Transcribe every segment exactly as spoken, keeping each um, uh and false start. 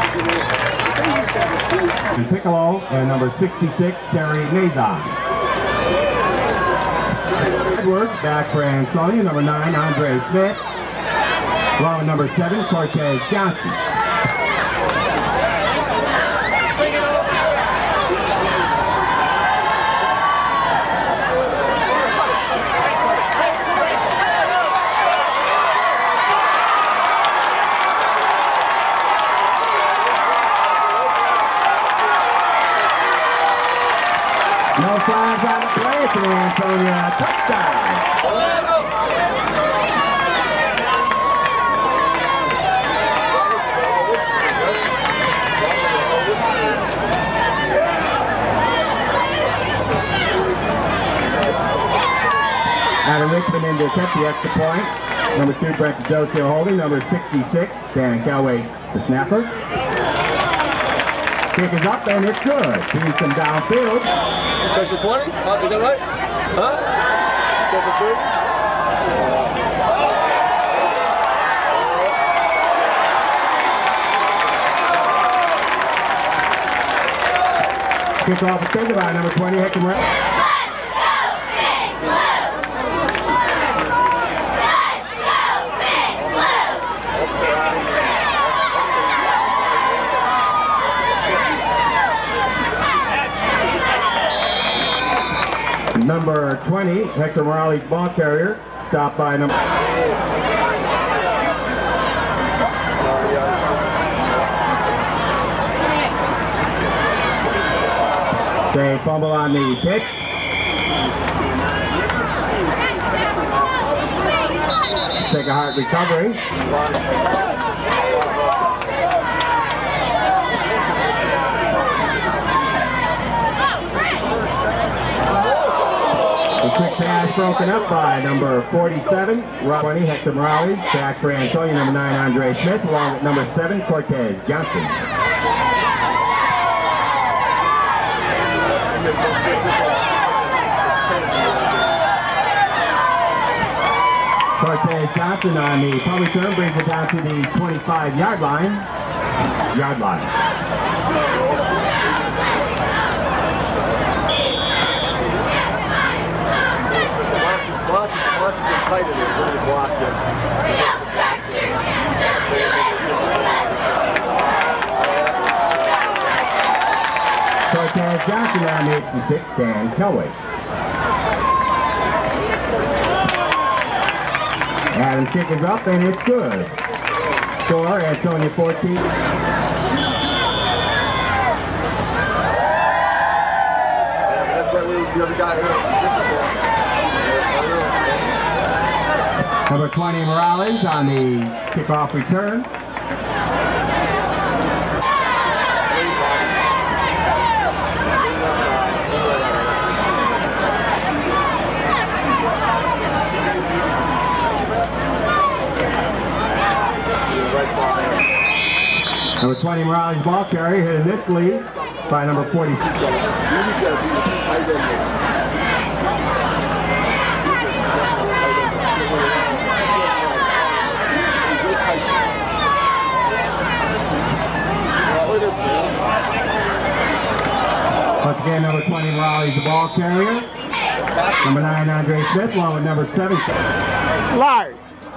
Piccolo and number sixty-six, Terry Nazon. Edwards back for Ansonia, number nine, Andre Smith. Along with number seven, Cortez Johnson. No flags on the play for the Ansonia touchdown. Out of Richmond in to attempt the extra point. Number two, Brett Dozier holding. Number sixty-six, Dan Kelway, the snapper. Kick is up and it's good. Teams them downfield. Special twenty? Huh? Is that right? Huh? Special thirty? Kick off extended by number twenty, Hector Morales. Number twenty, Hector Morales, ball carrier, stopped by number... They fumble on the pitch. Take a hard recovery. The quick pass broken up by number forty-seven, Rob twenty, Hector Morales. Back for Ansonia, number nine, Andre Smith, along with number seven, Cortez Johnson. Cortez Johnson on the punt return brings it down to the twenty-five yard line. Yard line. Watch it, watch it get tight in there when you block it. Cortez Johnson on the eighty-six, Dan Kelway. Adams kick is up and it's good. Score, Ansonia fourteen. That's that way the other guy hurt. Number twenty, Morales on the kickoff return. Number twenty, Morales, ball carrier, hit initially by number forty-six. Once again, number twenty, Morales, the ball carrier. Number nine, Andre Smith, along with number seven. Large.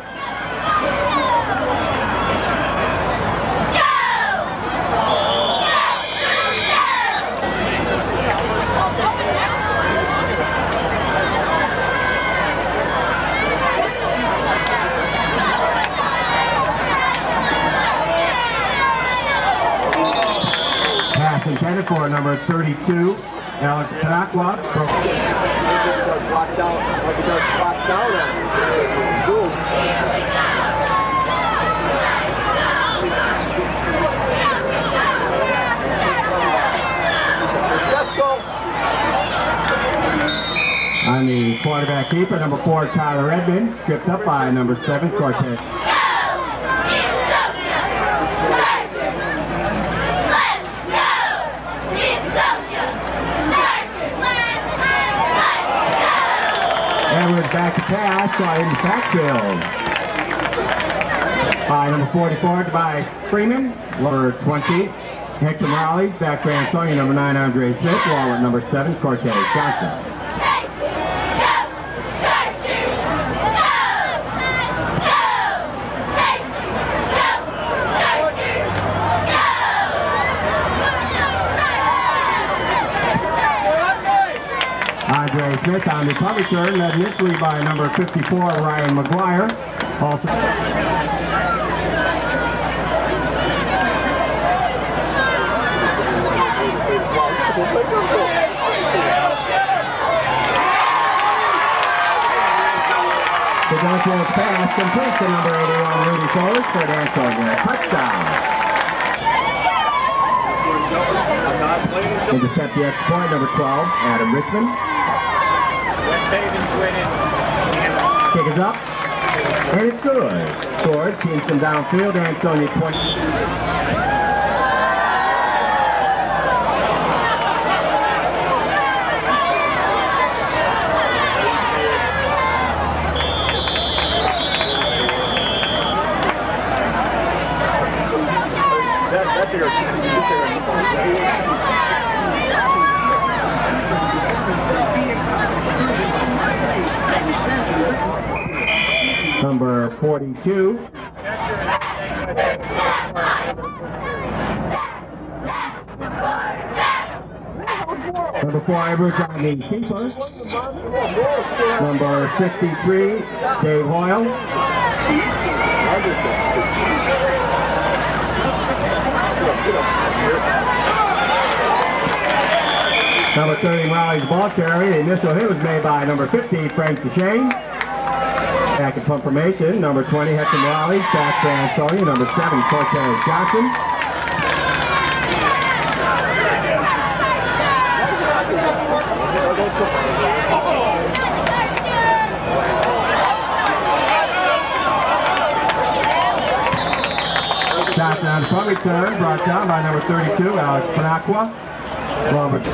Pass intended for number thirty-two, Alex Tanakwa. Blocked out, like it does blocked down on it. Boom. On the quarterback keeper, number four, Tyler Edmond, stripped up by number seven, Cortez. Edwards back to pass, slide into backfield. By number forty-four by Freeman. number twenty, Hector Morales. Back Grand Sonia, number nine, Andre Smith. Along with number seven, Cortez Johnson. Andre Smith on the punt return, led initially by number fifty-four, Ryan McGuire. Also, the Johnson pass completes to number eighty-one, Rudy Forrest for Dan Sawyer. Touchdown. Intercept the extra point, number twelve, Adam Richmond. West Haven's winning. Kick is up, and it's good. Scored, teams from downfield, Ansonia twenty. That, that's your, that's your, Number forty-two. Number four, Edwards on the keeper. Number sixty-three, Dave Hoyle. Number thirty, Raleigh's ball carrier. The initial hit was made by number fifteen, Frank Duchesne. Back in punt formation, number twenty, Hector Morales. Back for Ansonia, number seven, Cortez Johnson. Johnson on the punt return, brought down by number thirty-two, Alex Panaqua. Robert.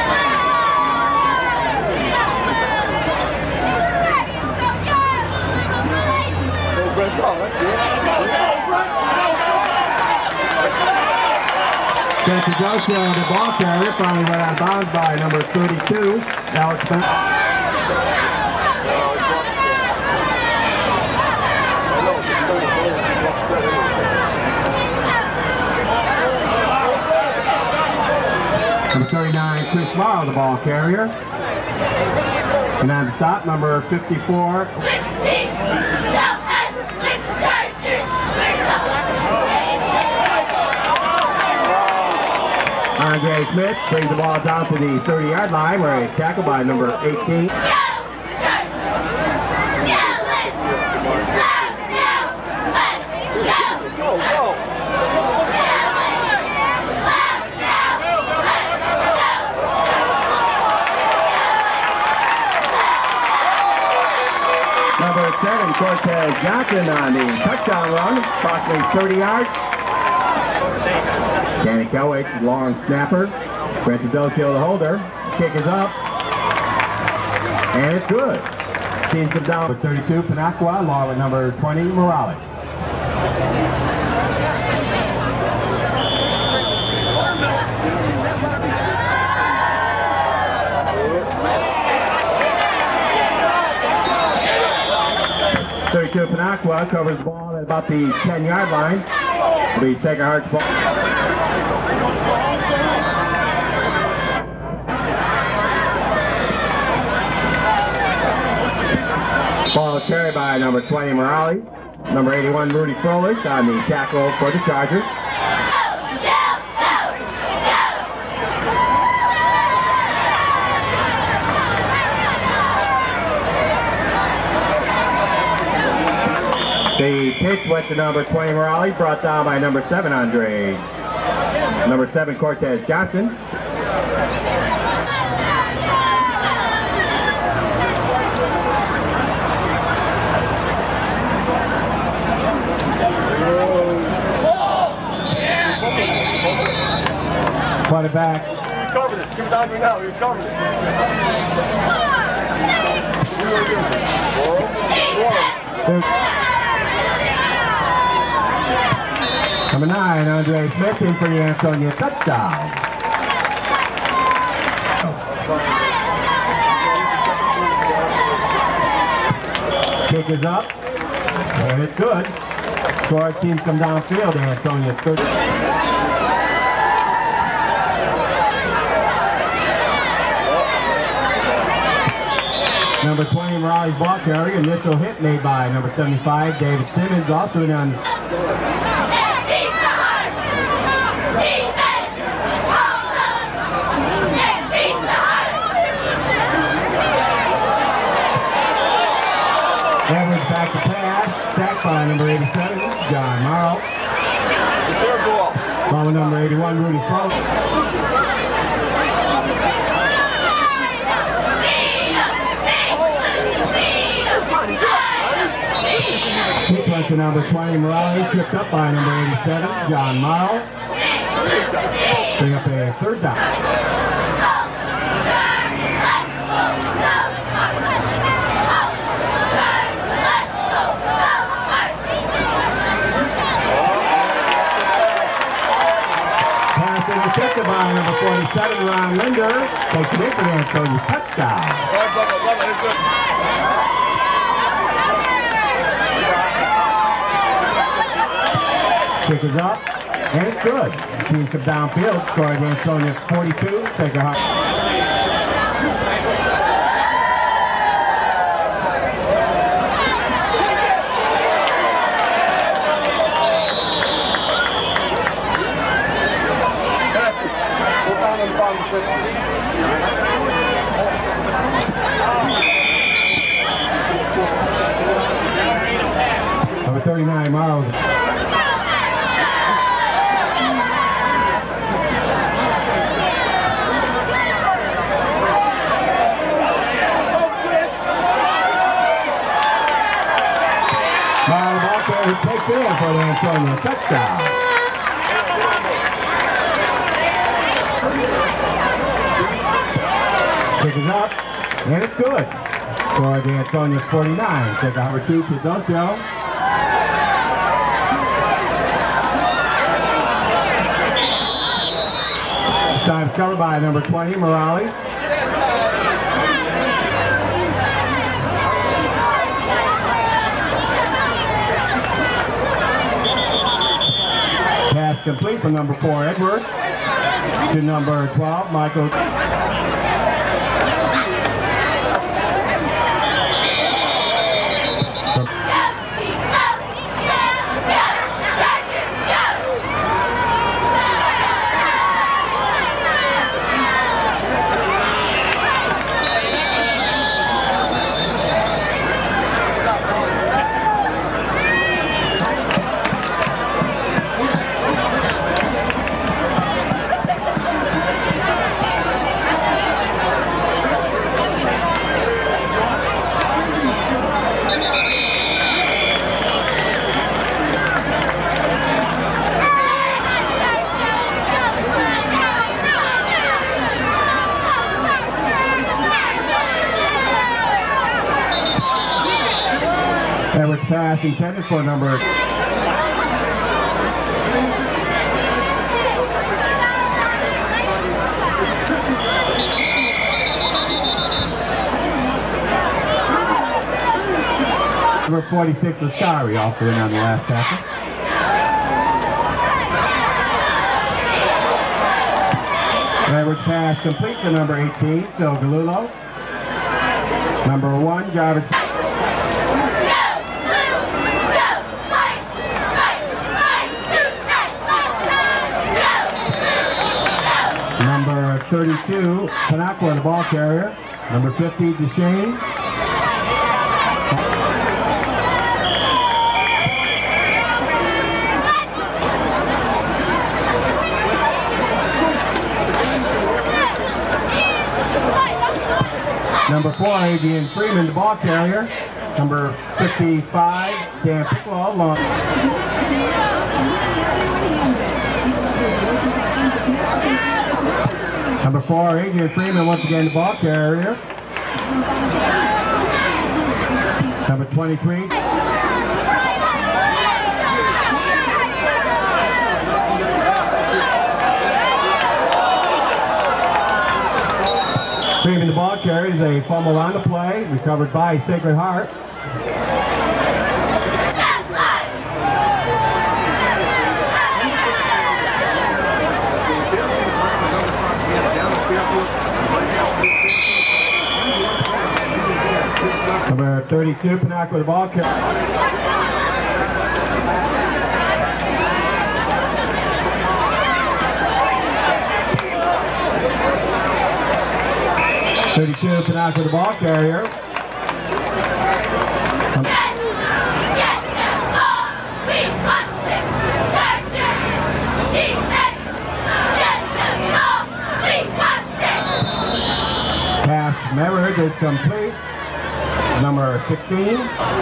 Santadocia, the ball carrier, finally went out of bounds by number thirty-two, Alex Panaqua. Number thirty-nine, Chris Morrow, the ball carrier. And on the stop, number fifty-four. Andre Smith brings the ball down to the thirty-yard line where he's tackled by number eighteen. Number seven, Cortez Johnson on the touchdown run, approximately thirty yards. Danny Kelwich, long snapper. Francis Delcio, the holder. Kick is up. And it's good. Teams them down with thirty-two, Panaqua, along with number twenty, Morales. thirty-two, Panaqua covers the ball at about the ten-yard line. It'll be Sacred Heart's ball. Ball carried by number twenty, Morales. Number eighty-one, Rudy Froelich on the tackle for the Chargers. The pitch went to number twenty, Morales, brought down by number seven, Andre. Number seven, Cortez Johnson. Put it back. You recovered it. Give it down to me now. You recovered it. Number nine, Andre Smith in for the Ansonia touchdown. Kick is up, and it's good. Score teams come downfield, Ansonia thirty. Number twenty, Morales ball carrier. Initial hit made by number seventy-five, David Simmons, also in on. Edwards back to pass, sacked by number eighty-seven, John Morrow. Following number eighty-one, Rudy Frost. Sequence to number twenty, Morales, tripped up by number eighty-seven, John Morrow. Bring up a third down. Intercepted by number forty-seven, Ron Linder. Takes it in for the Ansonia touchdown. Kick is up, and it's good. Team come downfield, scored Ansonia forty-two. Take a high. Number thirty-nine, Morrow. Morrow ball carrier takes it in for the Ansonia touchdown. Kick is up, and it's good. Scored the Ansonia forty-nine. Take a number two, Pizzocio. Time covered by number twenty, Morales. Pass complete from number four, Edwards, to number twelve, Michael. Edwards pass intended for number number forty-six, Ascari, also in on the last tackle. Edwards pass complete to number eighteen, Phil Gallulo. Number one, Jarvis. Number thirty-two, Panacqua, the ball carrier. Number fifty, Duchesne. Number four, Adrian Freeman, the ball carrier. Number fifty-five, Dan Pickle, long. Number four, Adrian Freeman, once again the ball carrier. Number twenty-three. carries a fumble on the play, recovered by Sacred Heart. Number thirty-two, Panaca with the ball carry. thirty-two, Panaca with the ball carrier. Pass Merritt is complete. Number sixteen.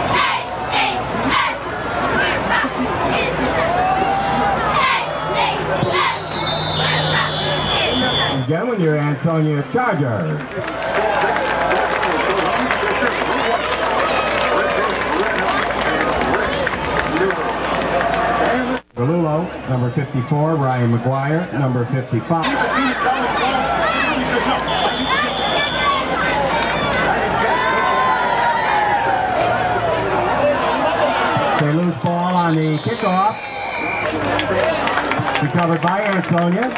Again, when you're Antonia Chargers. Galulo, number fifty-four, Ryan McGuire, number fifty-five. They lose ball on the kickoff. Recovered by Antonia.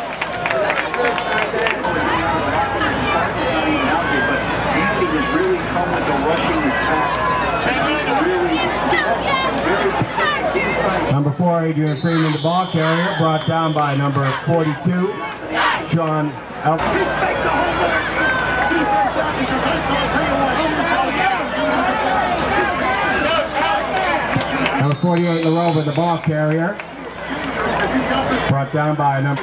Number four, Adrian Freeman, the ball carrier, brought down by number forty-two, Sean Elton. Number forty-eight, LaRoba, the ball carrier, brought down by number...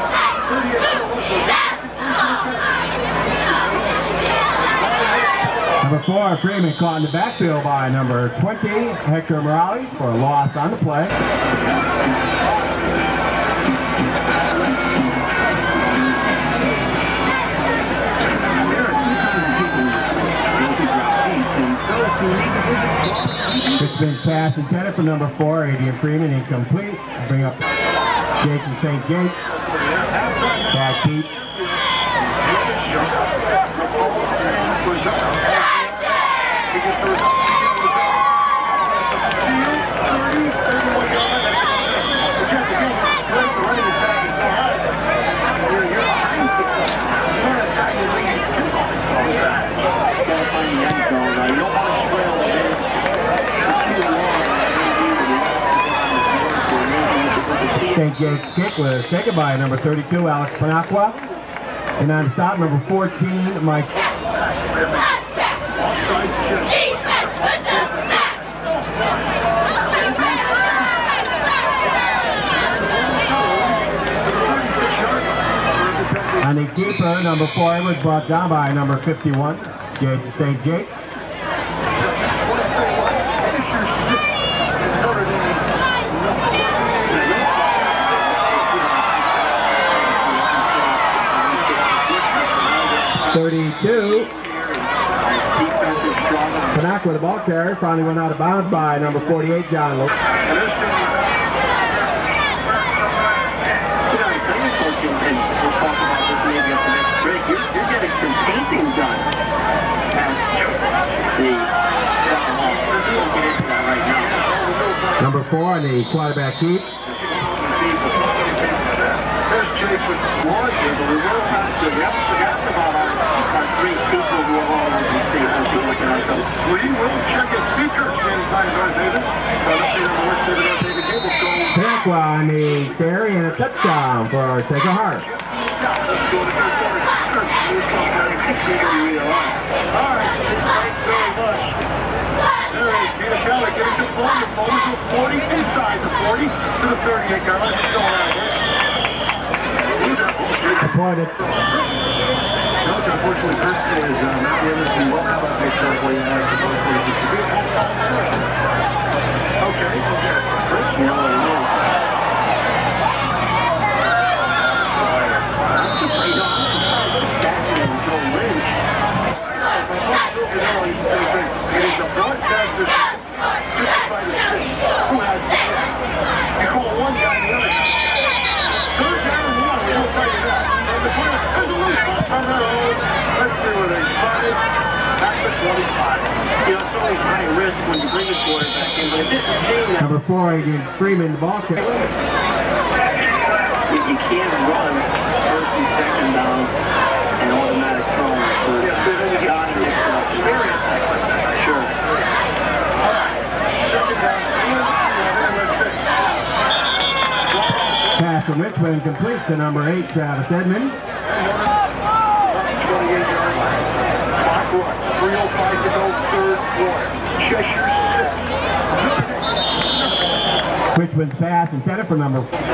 Number four, Freeman caught in the backfield by number twenty, Hector Morales, for a loss on the play. It's been pass intended for number four, Adrian Freeman, incomplete. Bring up Jason Saint Gates. Back deep. Saint Gates kick was taken by number thirty-two, Alex Panaqua. And on stop, number fourteen, Mike. On the keeper, number four was brought down by number fifty-one, Jason Saint Gates. thirty-two. Panaca with the ball carrier, finally went out of bounds by number forty-eight, John Lewis. You're getting some painting done. Number four on the quarterback keep. There's Jason Swanson, but we will have to forget about our, our three people who are all on the state. We will check his features inside North David. So let's see number one, seven, David Gable. Panaqua on the carry and a touchdown for Sacred Heart. Let's go to the third. All right, thanks very much. There is Peter Keller getting the ball. The ball is forty inside the forty to the thirty-eight. Let's go around here. Appointed. Unfortunately, Kirsten is uh, not the other team. Well, how about they start where you have to go for the distribution? Okay. Chris Miller, no. It is a broadcaster by the six who has you call one guy the other guy. Third down and one, we will tell you that. And the player has a loose ball on their own. Let's see where they find it. It's always high risk when you bring a quarterback in, but if this is seeing that... Number four, Adrian Freeman, the ball carrier. You, you can't run first and second down and automatic throwing. So yeah, so then you got to mix it up. Sure. All right. Second down. Pass from Richmond completes to number eight, Travis Edmond. twenty-eight yard line. Clock run. three oh five to go, third quarter. Cheshire six. Richmond's pass intended for number four.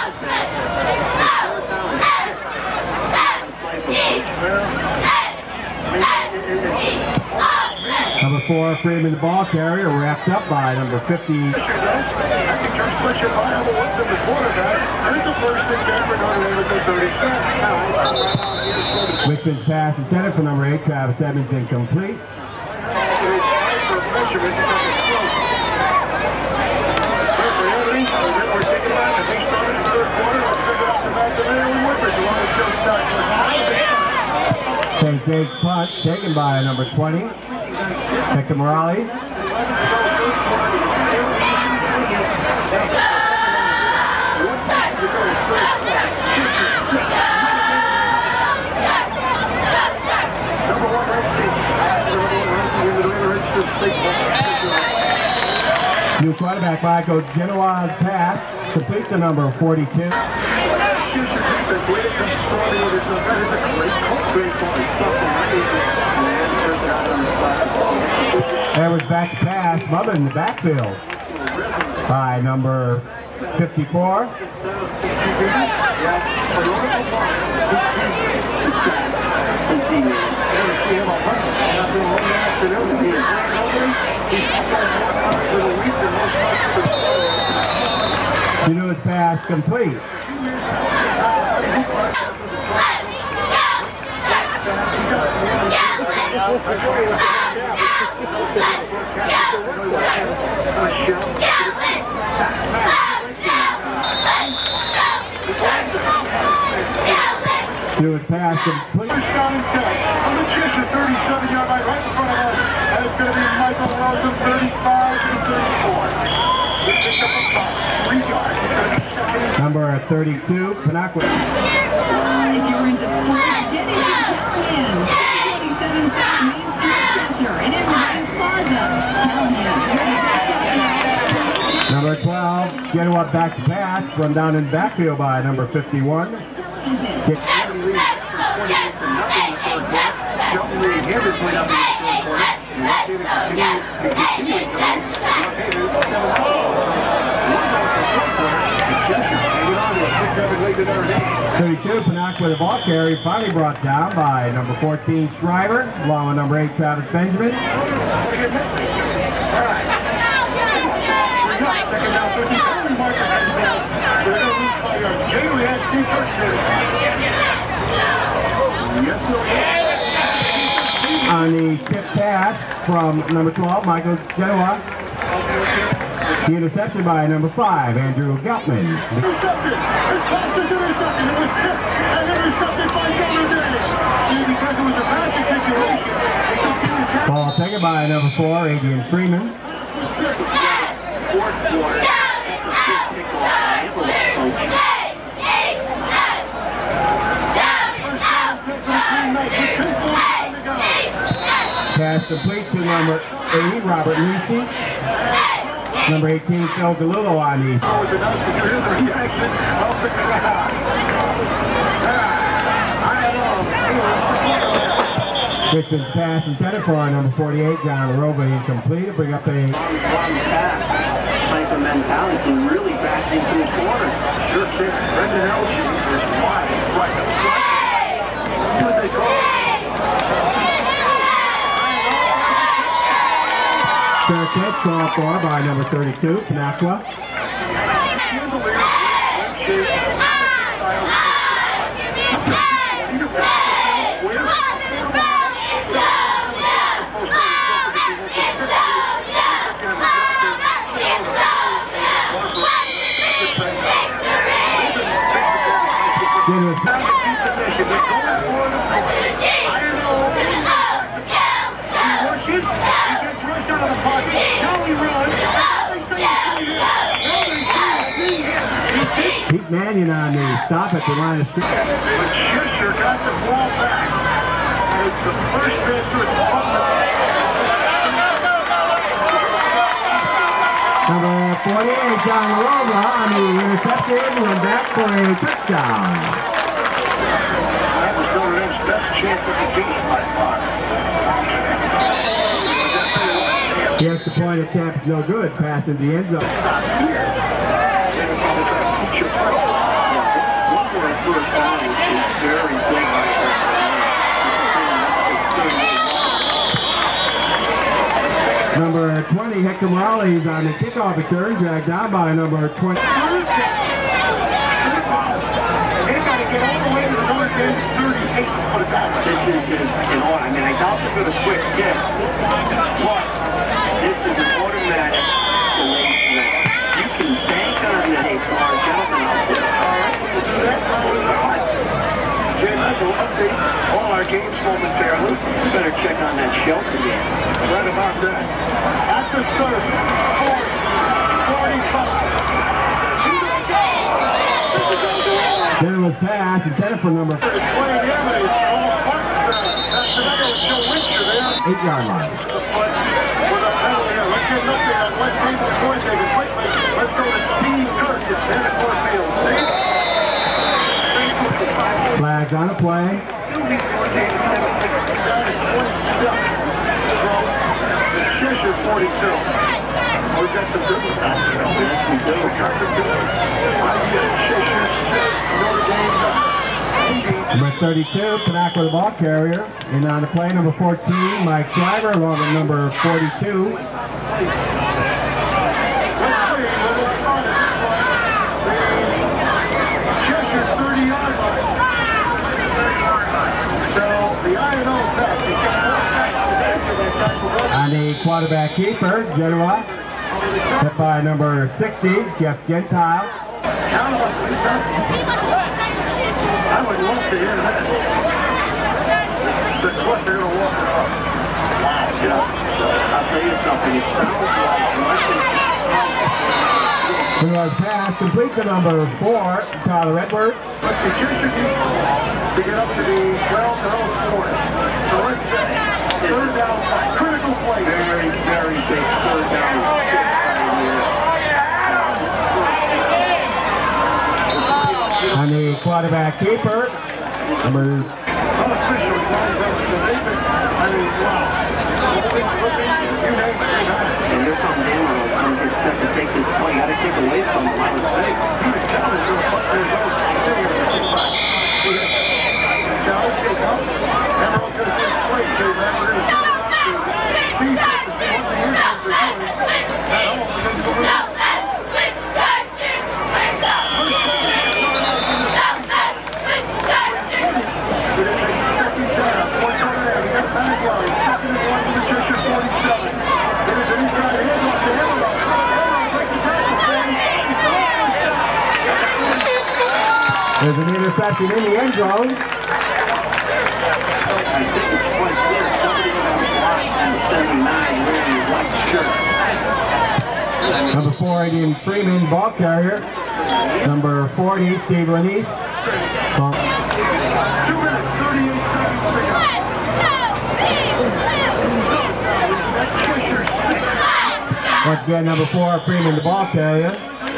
Number four, Freeman, the ball carrier, wrapped up by number fifty. Richmond's pass intended for number eight, Travis Edmonds, incomplete. Saint Jake's punt taken by number twenty, Hector Morales. New quarterback Michael Genoa's pass completes to number forty-two. There was back to pass, Mother in the backfield by number fifty-four. You knew his pass complete. Do it pass complete. First down and ten. On the Cheshire thirty-seven yard line right in front of us. And it's going to be Michael Rosen, thirty-five and thirty-four. He picked up a foul. Three yards. Number thirty-two, Panaqua. If you're into sports, get into Callahan. eighty-seven South Main Street Center in Evergreen Plaza. Callahan. Number twelve, Genoa back to pass, run down in backfield by number fifty-one. Get Shelton Reed here this way up in the third quarter. You want to continue to continue to thirty-two, Panaqua, the ball carry, finally brought down by number fourteen, Shriver, along with number eight, Travis Benjamin. All right. Second down, fifty-seven. Marker heading down. They're going to lose by yards. Jay, we had two touchdowns. Yes, no. On the tip pass from number twelve, Michael Genoa. The interception by number five, Andrew Geltman. Intercepted. His pass is intercepted. It was tipped and intercepted by Notre Dame. Because it was a passing situation. Ball taken by number four, Adrian Freeman. Fourth quarter. Pass complete to number eighty, Robert Nisi. Number eighteen, Phil DeLillo on the. Richmond's pass intended for number forty-eight, John Roba, incomplete. Bring up a. Type of mentality can really back into the corner. Sure kick. Brendan Elshie is wide right. See what they call. Fair catch, called for by number thirty-two, Panaqua. out of the pocket. Now he realizes everything is here. Pete Mannion on the stop at the line of scrimmage. But Shisher got the ball back. And it's the first transfer. Number forty-eight, John Lova on the interception, went back for a touchdown. That was Notre Dame's best chance of the game by far. The extra point attempt is no good, passing the end zone. Number twenty, Hector Morales on the kickoff return, dragged down by number twenty. They got to get all the way to the North End thirty-eight to put it back. This is, you know, I mean, I doubt they're going to quick kick, but this is an automatic delayed snap. You can bank on that, hey, car, gentlemen out there. Jim, this will update all our games momentarily. We better check on that shelf again. Right about that. At the thirty, forty, forty-five. Then it was passed, intended for number eight yard line. Let's go to Steve Kirk at Santa Claus Field. Flags on the play. Shisher forty-two. Oh, we got some good ones out there. Yes, we do. Number thirty-two, Panak with the ball carrier. And on the play, number fourteen, Mike Driver, along with number forty-two. On the quarterback keeper, Genoa, hit by number sixty, Jeff Gentile. I would love to hear that. But what, they're going to walk it off. Wow, Jeff. I'll tell you something. It sounds like Who was pass complete to number four, Tyler Edwards. but the Houston to get up to the twelve to oh four. So let's say third down, critical play. Very, very big third down. On the quarterback keeper, number Unofficial lines up to the Davis. I mean, wow. You name it, they got it. And there's something down on them. It's set to take this play. Got to take away from them. I would say. You can tell it's going to put their nose. Now, let's get up. Everyone's going to take play, too, man. We're going to see what the Indians are doing. That all is going to go around. There's an interception in the end zone. Number four, Adrian Freeman, ball carrier. Number forty, Steve Lanise. Once again, number four, Freeman, the ball carrier.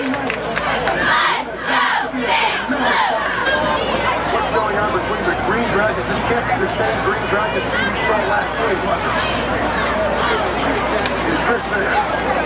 What's going on between the Green Dragons? This can't be the same Green Dragons we saw last week, was it? Is Chris there?